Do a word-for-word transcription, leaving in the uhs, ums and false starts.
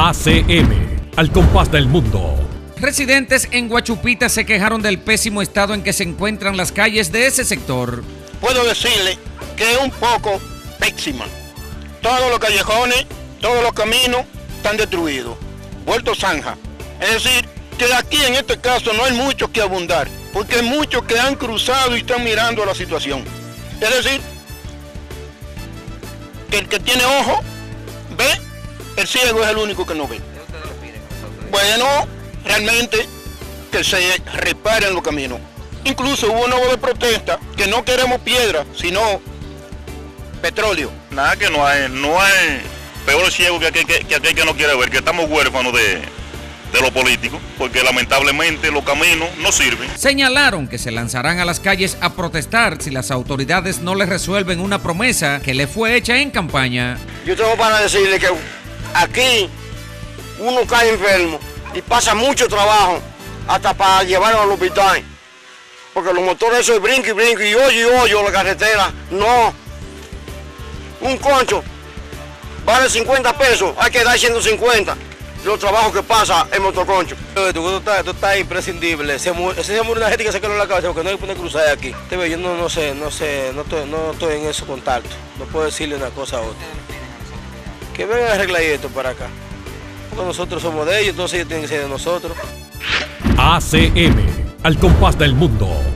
A C M, al compás del mundo. Residentes en Guachupita se quejaron del pésimo estado en que se encuentran las calles de ese sector. Puedo decirle que es un poco pésima. Todos los callejones, todos los caminos están destruidos, vueltos zanja. Es decir, que aquí en este caso no hay mucho que abundar, porque hay muchos que han cruzado y están mirando la situación. Es decir, que el que tiene ojo ve, el ciego es el único que no ve. Bueno, realmente que se reparen los caminos. Incluso hubo una voz de protesta que no queremos piedra, sino petróleo. Nada, que no hay, no hay peor ciego que aquel que, que, aquel que no quiere ver, que estamos huérfanos de, de los políticos, porque lamentablemente los caminos no sirven. Señalaron que se lanzarán a las calles a protestar si las autoridades no les resuelven una promesa que le fue hecha en campaña. Yo tengo para decirle que aquí uno cae enfermo y pasa mucho trabajo hasta para llevarlo al hospital, porque los motores esos brinco y brinco y hoyo y hoyo la carretera, no. Un concho vale cincuenta pesos, hay que dar ciento cincuenta. Los trabajos que pasa en motoconcho. Esto está, esto está imprescindible. Se muere, se muere una gente que se quedó en la cabeza porque no hay que cruzar aquí. Te ve, yo no, no sé, no sé, no estoy, no estoy en ese contacto. No puedo decirle una cosa a otra. Que vengan a arreglar esto para acá. Porque nosotros somos de ellos, entonces ellos tienen que ser de nosotros. A C M, al compás del mundo.